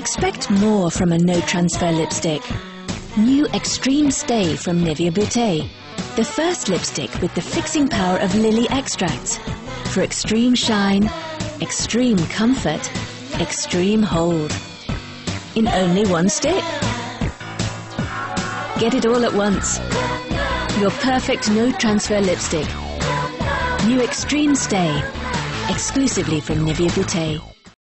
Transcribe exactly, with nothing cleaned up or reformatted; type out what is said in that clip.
Expect more from a no-transfer lipstick. New Extreme Stay from Nivea Beaute. The first lipstick with the fixing power of lily extracts. For extreme shine, extreme comfort, extreme hold. In only one stick. Get it all at once. Your perfect no-transfer lipstick. New Extreme Stay. Exclusively from Nivea Beaute.